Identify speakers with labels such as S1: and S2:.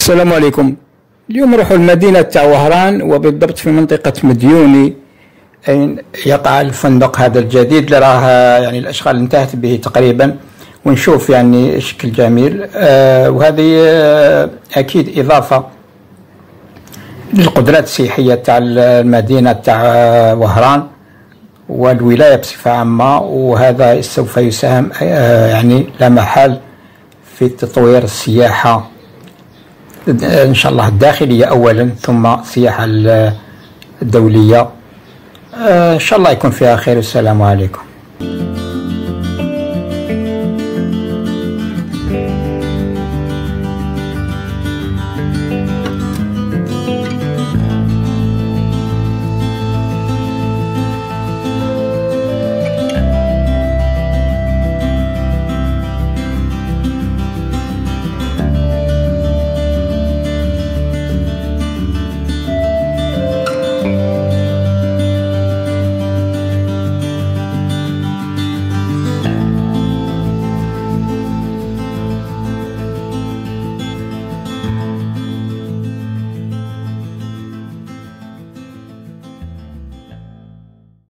S1: السلام عليكم. اليوم نروحوا لمدينة تاع وهران، وبالضبط في منطقة مديوني، أين يقع الفندق هذا الجديد اللي راه يعني الأشغال انتهت به تقريبا، ونشوف يعني شكل جميل. وهذه أكيد إضافة للقدرات السياحية تاع المدينة تاع وهران والولاية بصفة عامة، وهذا سوف يساهم يعني لا محال في تطوير السياحة إن شاء الله الداخلية أولا، ثم السياحة الدولية. إن شاء الله يكون فيها خير. والسلام عليكم.